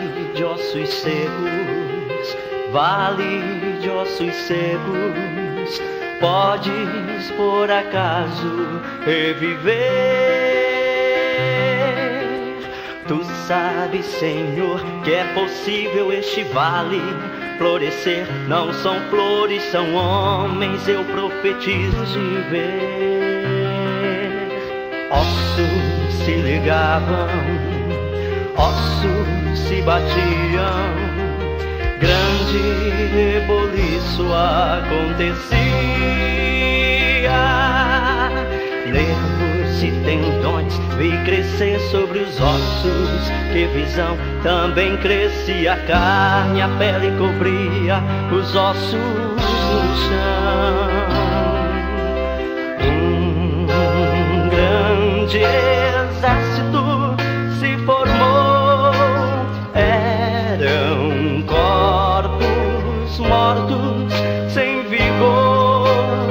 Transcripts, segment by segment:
de ossos secos, vale de ossos secos, podes por acaso reviver? Tu sabes, Senhor, que é possível este vale florescer. Não são flores, são homens, eu profetizo de ver. Ossos se ligavam, ossos se batiam, grande reboliço acontecia. Nervos e tendões vi crescer sobre os ossos, que visão também crescia. A carne, a pele cobria os ossos no chão. Um grande exército se formou, eram corpos mortos sem vigor,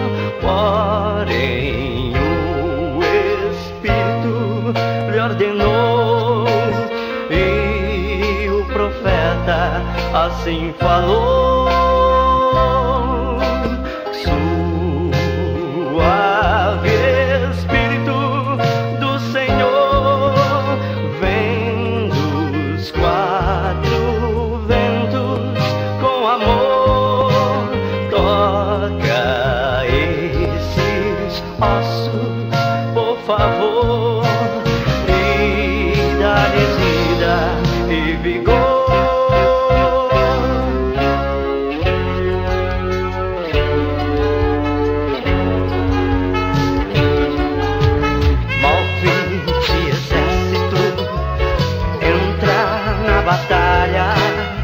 porém o Espírito lhe ordenou, e o profeta assim falou: suave Espírito do Senhor, vem dos quatro ventos com amor, toca esses ossos, por favor, e dá-lhes vida e vigor. Batalha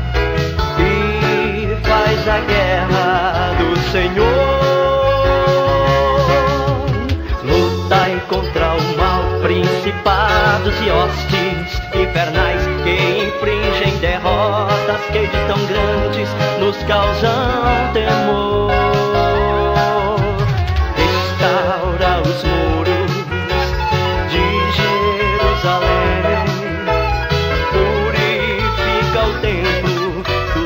e faz a guerra do Senhor. Lutai contra o mal, principados e hostes infernais que infringem derrotas que de tão grandes nos causam temor. Restaura os muros de Jerusalém, o templo do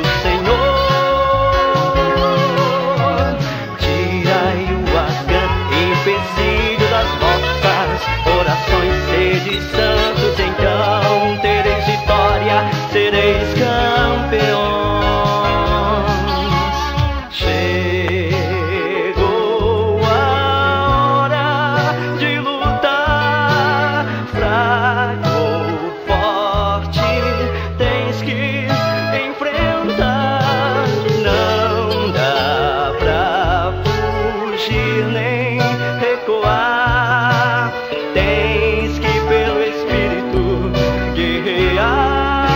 Senhor. Tirai o arcano empecilho das vossas orações, sede santos, então tereis vitória, sereis campeões. Chegou a hora de lutar, fraco ou forte, tens que enfrentar, não dá pra fugir nem recuar, tens que pelo Espírito guerrear.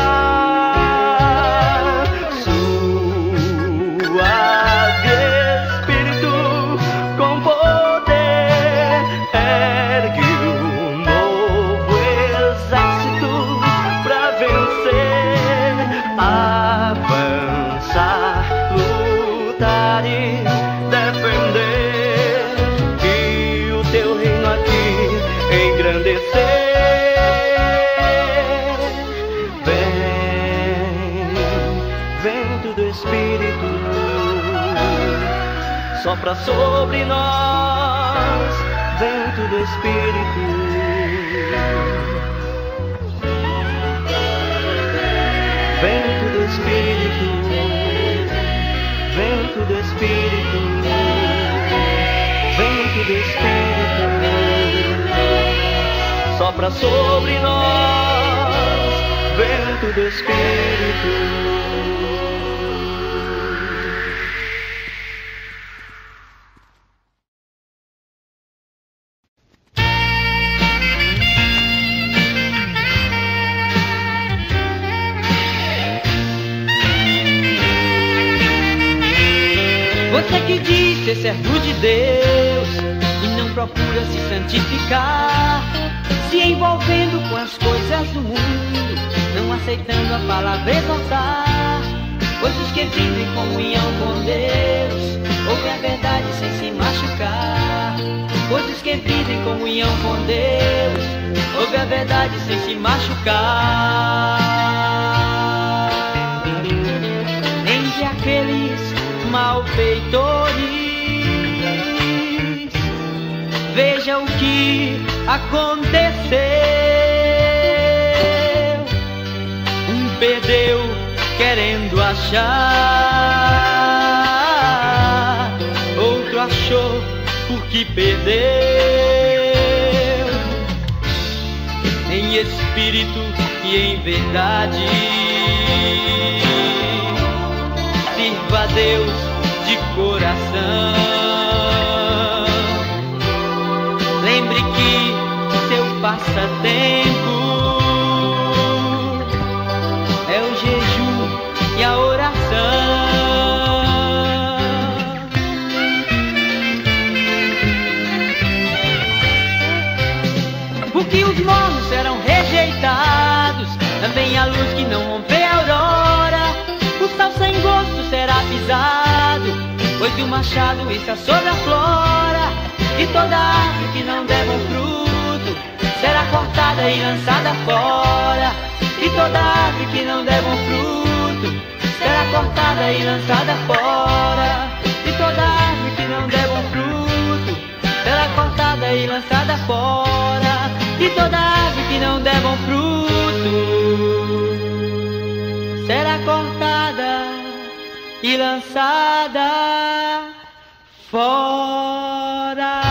Suave Espírito com poder, ergue um novo exército pra vencer, avançar, lutar e defender, e o teu reino aqui engrandecer. Vem, vento do Espírito, sopra sobre nós, vento do Espírito. Vento do Espírito, vento do Espírito, vento do Espírito, sopra sobre nós, vento do Espírito. Você que diz ser servo de Deus e não procura se santificar, se envolvendo com as coisas do mundo, não aceitando a palavra exortar. Pois os que vivem em comunhão com Deus ouvem a verdade sem se machucar. Pois os que vivem em comunhão com Deus ouvem a verdade sem se machucar. aconteceu. Um perdeu querendo achar, outro achou porque perdeu. Em espírito e em verdade, sirva a Deus de coração. Lembre que seu passatempo é o jejum e a oração. Porque os mornos serão rejeitados, também a luz que não rompe a aurora. O sal sem gosto será pisado, pois o machado está sobre a flora. E toda árvore que não der bom fruto será cortada e lançada fora. E toda árvore que não der bom fruto será cortada e lançada fora. E toda árvore que não der bom fruto será cortada e lançada fora. E toda árvore que não der bom fruto será cortada e lançada fora.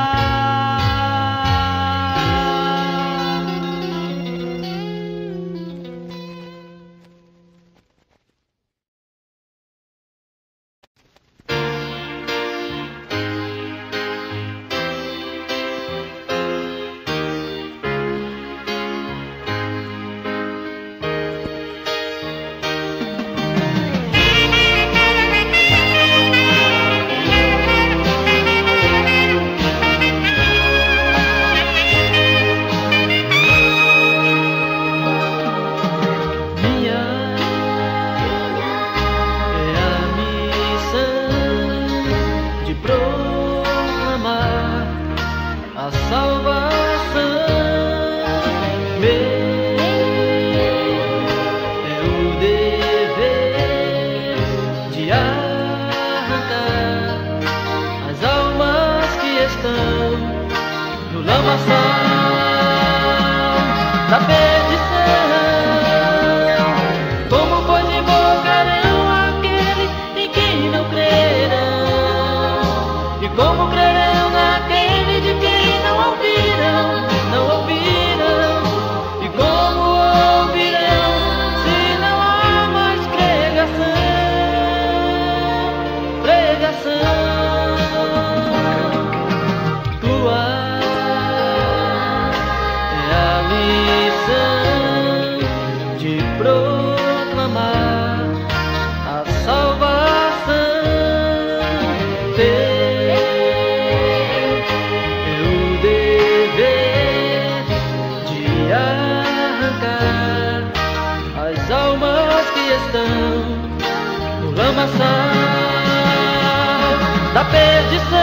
Da perdição,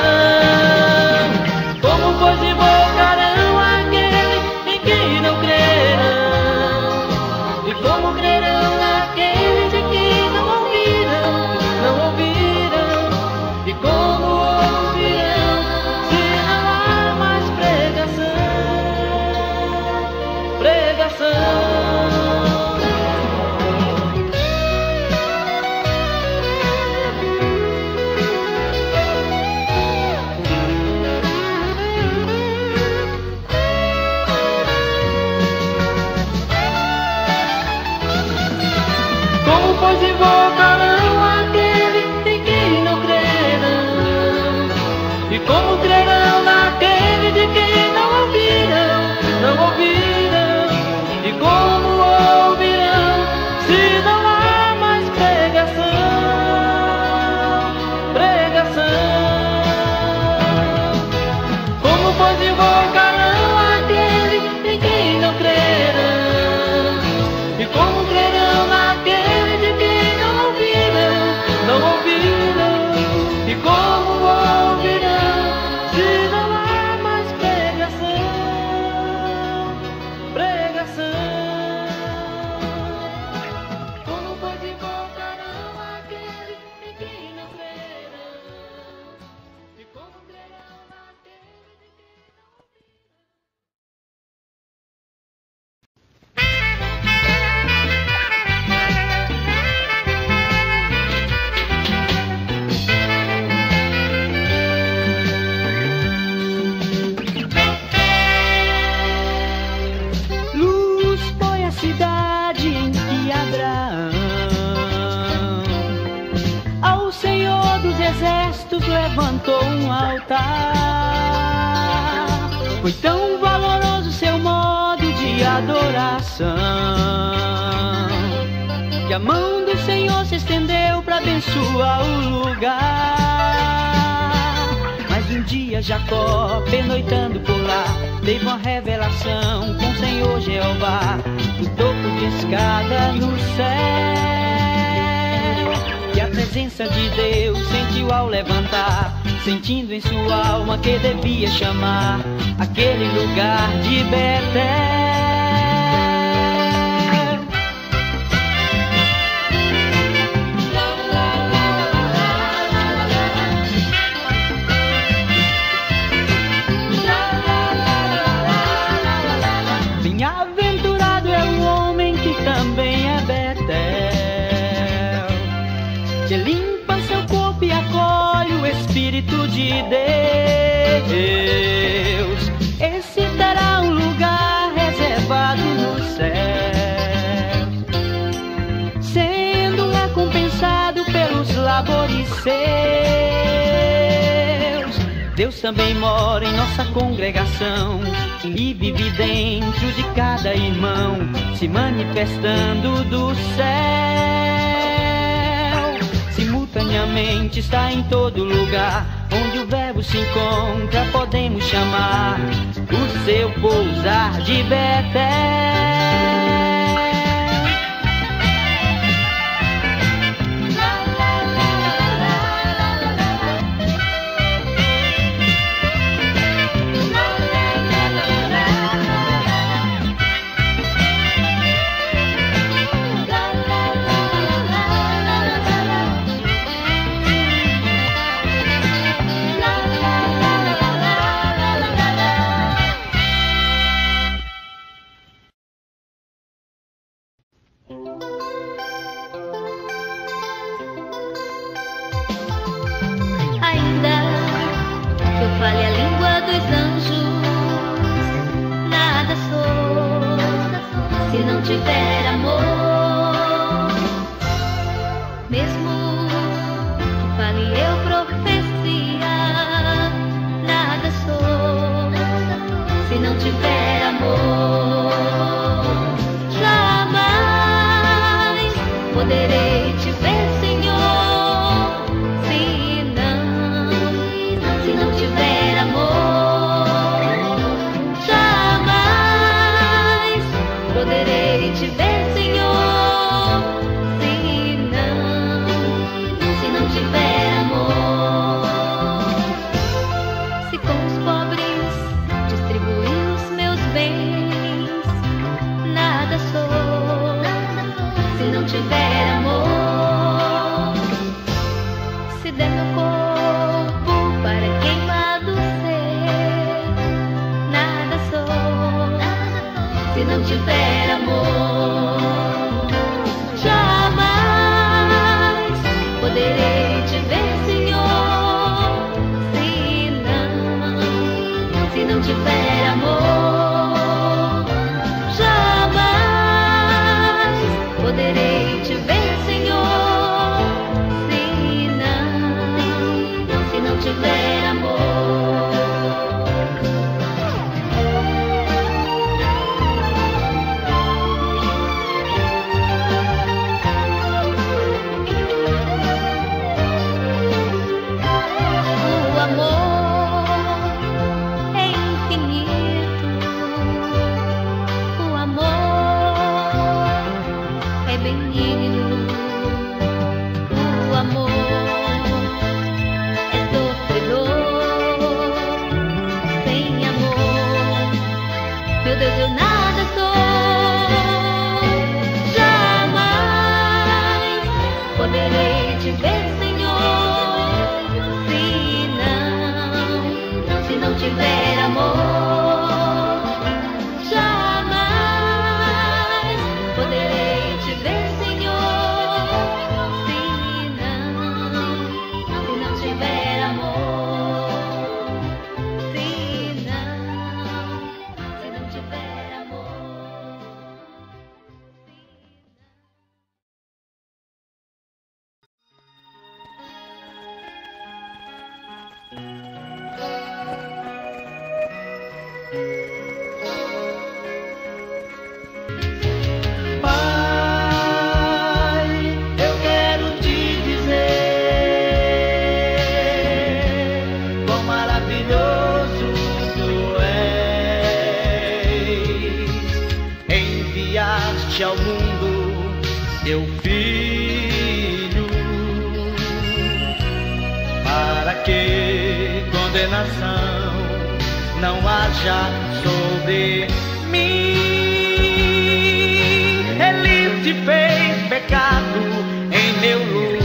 como pois invocarão aquele em quem não crerão? E como crerão naquele de quem não ouviram? Não ouviram? E como ouvirão se não há mais pregação? Pregação. Pois invocarão aquele em quem não crerão? E como crerão naquele de quem não ouviram? Não ouviram? E como ouvirão se não há mais pregação? Pregação. Como pois invocarão aquele em quem não crerão? E como crerão naquele de quem não Exércitos levantou um altar. Foi tão valoroso seu modo de adoração, que a mão do Senhor se estendeu para abençoar o lugar. Mas um dia Jacó, pernoitando por lá, teve uma revelação com o Senhor Jeová, no topo de escada no céu. E a presença de Deus sentiu ao levantar, sentindo em sua alma que devia chamar aquele lugar de Betel. Bem-aventurado é o homem que também é Betel, que limpa seu corpo e acolhe o Espírito de Deus. Esse terá um lugar reservado no céu, sendo recompensado pelos labores seus. Deus também mora em nossa congregação e vive dentro de cada irmão, se manifestando do céu. Simultaneamente está em todo lugar onde o verbo se encontra, podemos chamar o seu pousar de Betel. Ainda que eu fale a língua dos anjos, nada sou se não tiver amor. Mesmo que fale eu profecia, nada sou se não tiver amor. Jamais poderei te ver, Senhor, se não tiver amor. Jamais poderei te ver, Senhor, se não tiver amor. Se com os pobres distribuir os meus bens, nada sou se não tiver amor. Se der meu corpo para queimado ser, nada sou se não tiver amor. Jamais poderei te ver, Senhor, se não tiver amor. Jamais poderei te ver, Teu filho, para que condenação não haja sobre mim. Ele te fez pecado em meu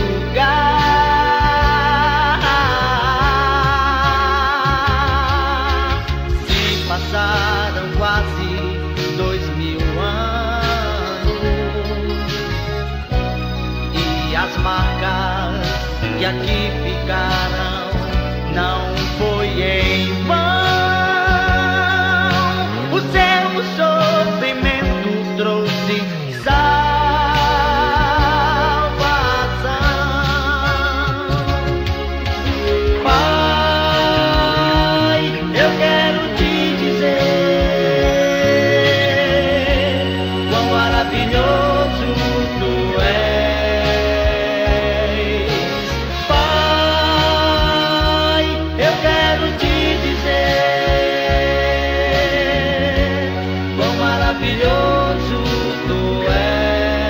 lugar. Se passaram quase 2000 anos e as marcas que aqui ficaram não foi em vão. O seu sofrimento trouxe salvação. Pai, eu quero te dizer quão maravilhoso tu és. Pai, eu quero te dizer quão maravilhoso tu és.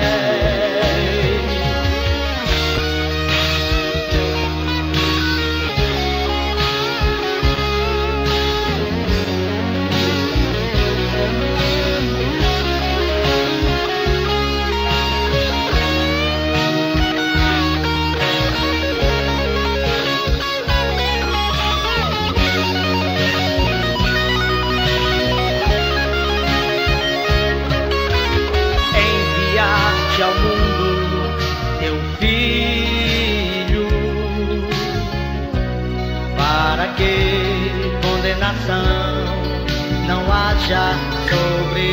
Enviaste ao mundo teu filho para que condenação não haja sobre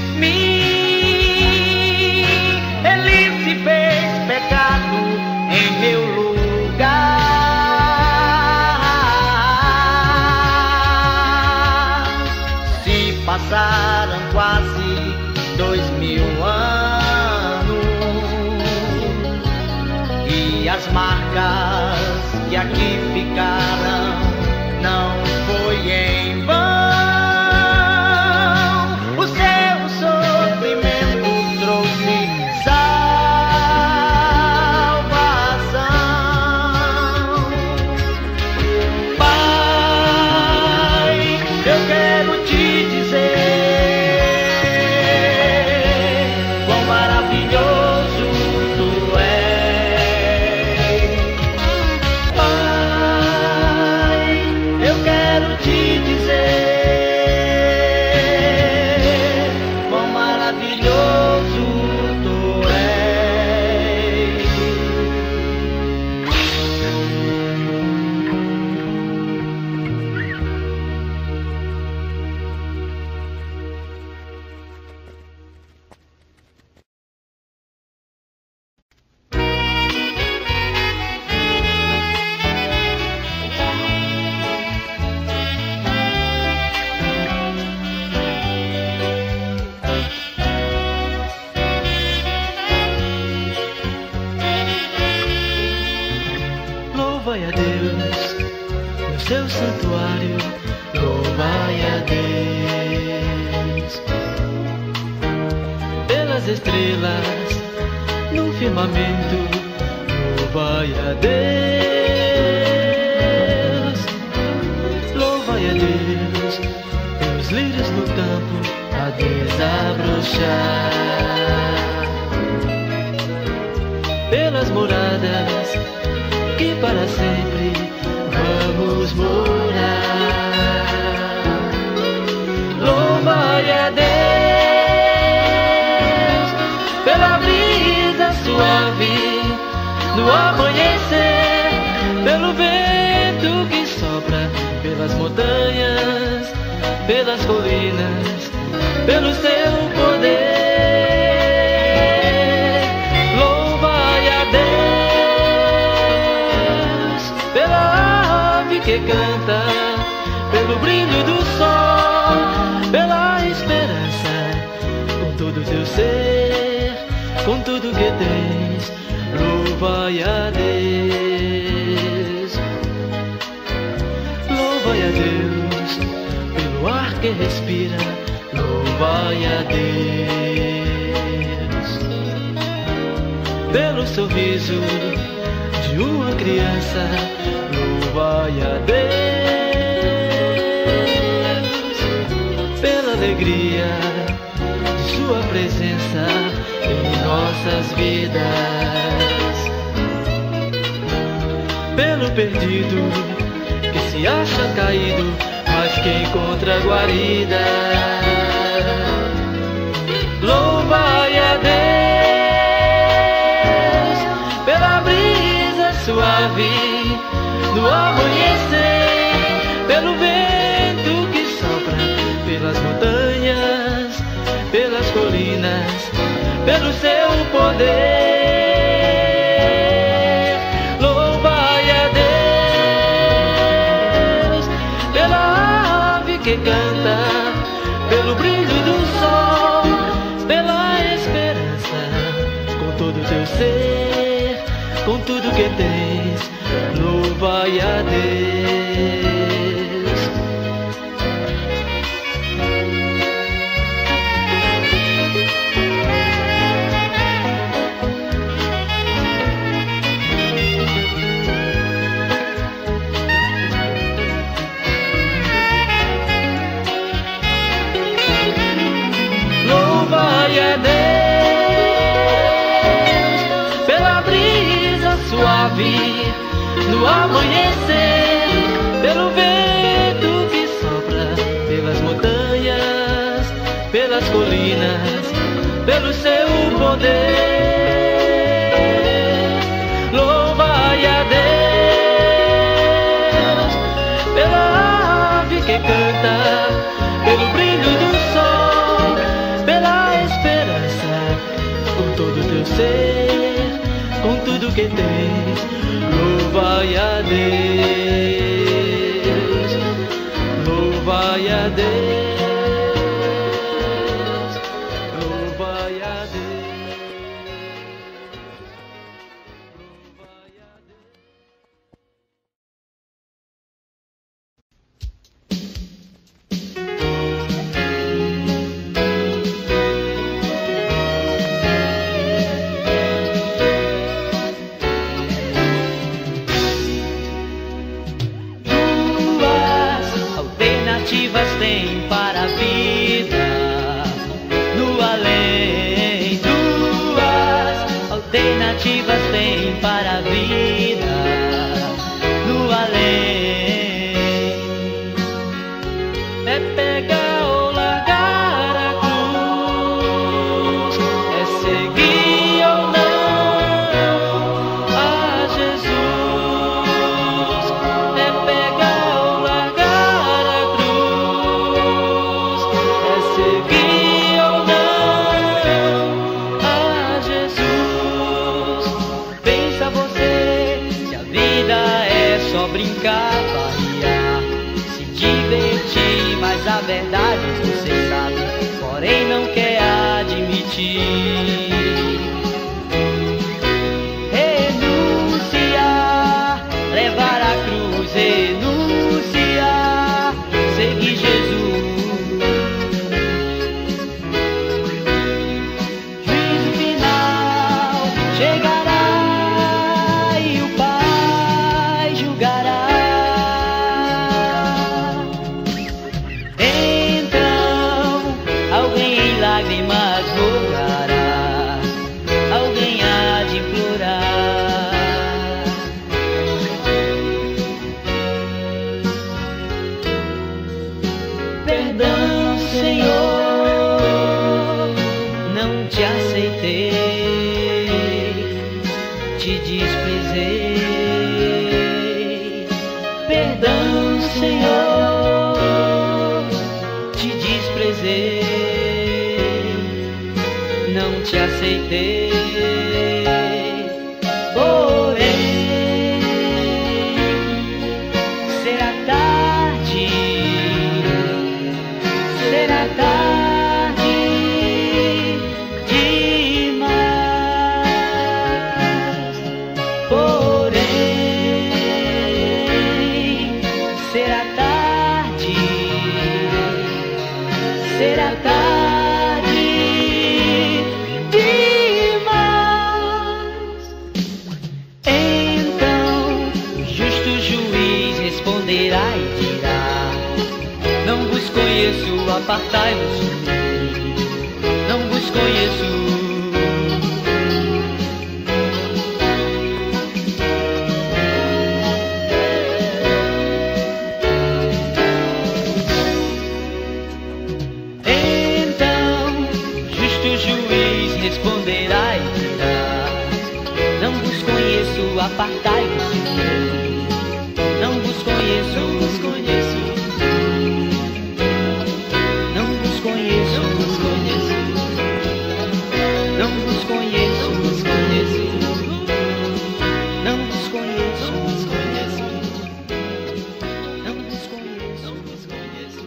mim. Ele se fez pecado em meu lugar. Se passaram quase 2000 anos e as marcas que aqui ficaram não foi em vão. O seu sofrimento trouxe salvação. Pai, eu quero te dizer quão maravilhoso tu és. Pai, eu quero te dizer quão maravilhoso tu és. Louvai a Deus no seu santuário, louvai a Deus pelas estrelas no firmamento, louvai a Deus. Louvai a Deus pelos lírios no campo a desabrochar, pelas moradas que para sempre vamos morar. Louvai a Deus pela brisa suave no amanhecer, pelo vento que sopra pelas montanhas, pelas colinas, pelo seu poder. Louvai a Deus pela ave que canta, pelo brilho do sol, pela esperança, com todo o teu ser, com tudo que tens. Louvai a Deus. Louvai a Deus pelo ar que respira, louvai a Deus. pelo sorriso de uma criança. Louvai a Deus pela alegria de sua presença em nossas vidas, pelo perdido que se acha caído, mas que encontra guarida. Louvai a Deus pela brisa suave do amanhecer, pelo vento que sopra pelas montanhas, pelas colinas, pelo seu poder. Louvai a Deus pela ave que canta, pelo brilho do sol, pela esperança, com todo o teu ser, com tudo que tens. Louvai a Deus. Louvai a Deus pela brisa suave no amanhecer, pelo vento que sopra pelas montanhas, pelas colinas, pelo seu poder. Louvai a Deus pela ave que canta, pelo brilho do sol, pela esperança, com todo o teu ser, com tudo que tens. Louvai a Deus, louvai a Deus, louvai a Deus, louvai a Deus. Tem para a vida no além. Duas alternativas tem para a vida no além. É pegar ou largar a cruz, é seguir ou não a Jesus. É pegar ou largar a cruz, seguir ou não a Jesus. Pensa você, se a vida é só brincar, variar, se divertir, mas a verdade você sabe, porém não quer admitir. Renunciar, levar a cruz, renunciar, seguir Jesus. Chegará e o Pai julgará. Então alguém em lágrimas rogará, alguém há de implorar. Perdão, Senhor, não te aceitei, te desprezei. Perdão, Senhor, te desprezei, não te aceitei. Porém, será tarde, será tarde demais. Porém, será tarde, será tarde demais. responderá e dirá: não vos conheço, apartai-vos de mim. Não vos conheço. Responderá e dirá: não vos conheço, apartai-vos de mim. Não vos conheço, não vos conheço. Não vos conheço, não vos conheço. Não vos conheço, não vos conheço. Não vos conheço, não vos conheço. Não vos conheço, não vos conheço.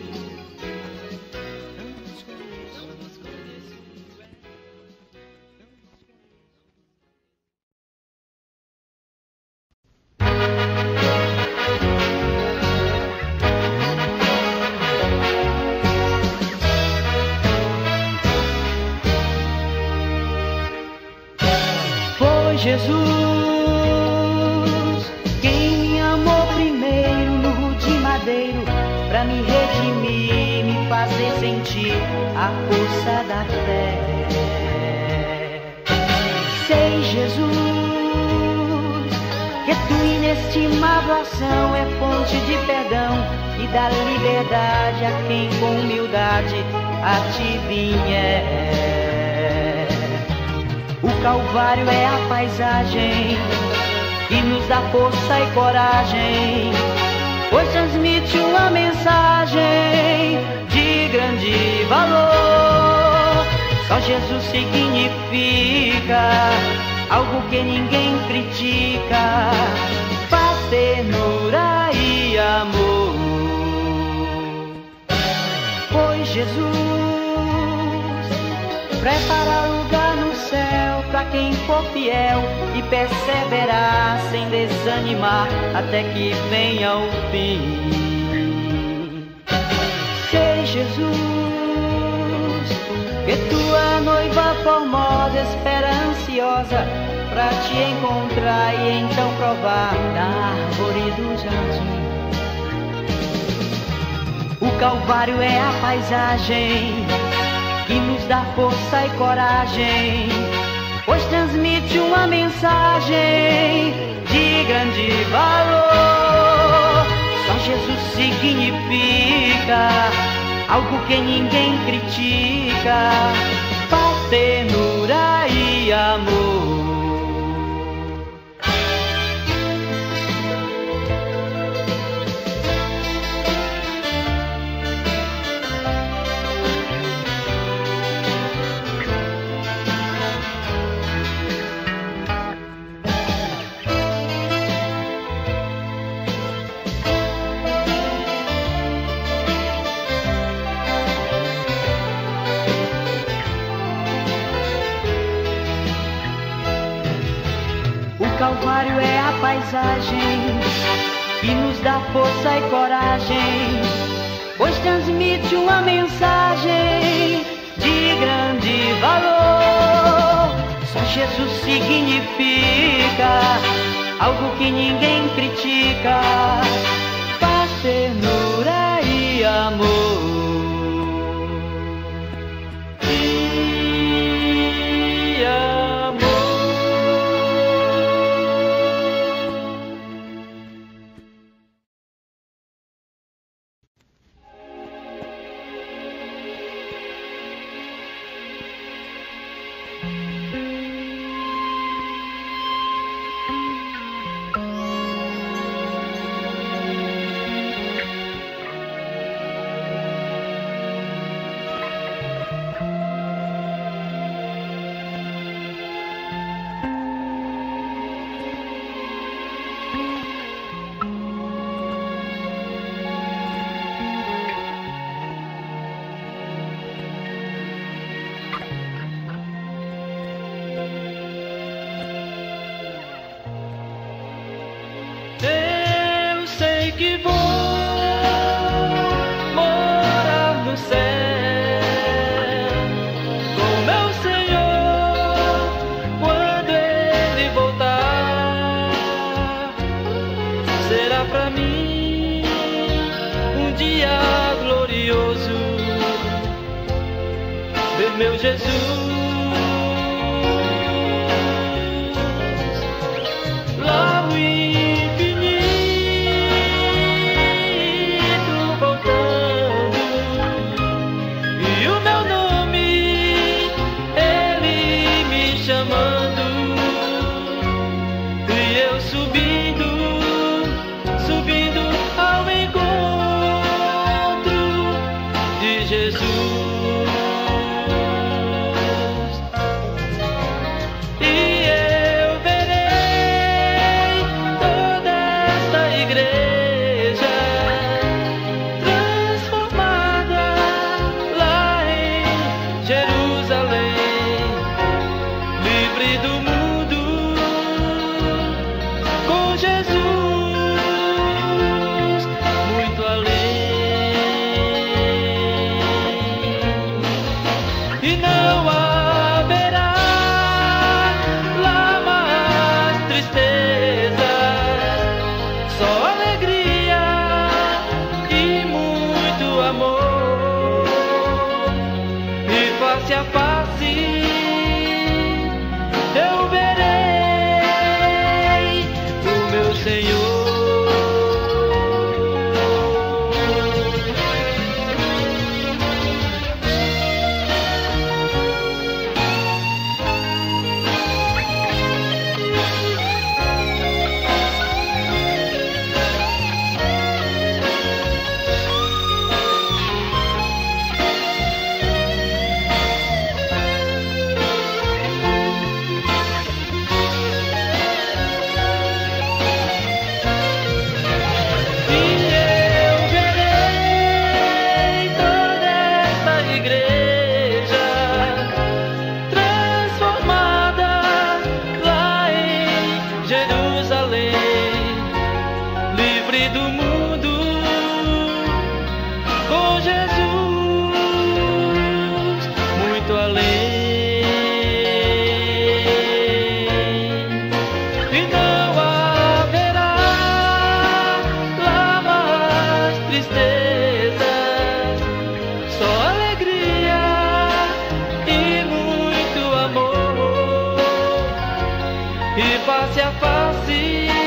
Jesus, quem me amou primeiro no de madeiro, pra me redimir, me fazer sentir a força da fé. Sei, Jesus, que tua inestimável ação é fonte de perdão e dá liberdade a quem com humildade a ti vier. O Calvário é a paisagem que nos dá força e coragem, pois transmite uma mensagem de grande valor. Só Jesus significa algo que ninguém critica: paz, ternura e amor. Pois Jesus prepara lugar no céu pra quem for fiel e perseverar sem desanimar até que venha o fim. Sei, Jesus, que tua noiva formosa espera ansiosa pra te encontrar e então provar da árvore do jardim. O Calvário é a paisagem que nos dá força e coragem, pois transmite uma mensagem de grande valor. Só Jesus significa algo que ninguém critica: paz, ternura e amor. O Calvário é a paisagem que nos dá força e coragem, pois transmite uma mensagem de grande valor. Só Jesus significa algo que ninguém critica: paz, ternura e amor. Que vou morar no céu com meu Senhor quando Ele voltar. Será pra mim glorioso, ver meu Jesus lá no infinito voltando, e o meu nome Ele me chamando, e eu subindo ao encontro de Jesus. E eu verei toda esta igreja transformada lá em Jerusalém, livre do mundo com Jesus. E não haverá lá mais tristeza, só alegria e muito amor, e face a face eu verei o meu Senhor. Livre do mundo com Jesus, muito além. E não haverá lá mais tristeza, só alegria e muito amor, e face a face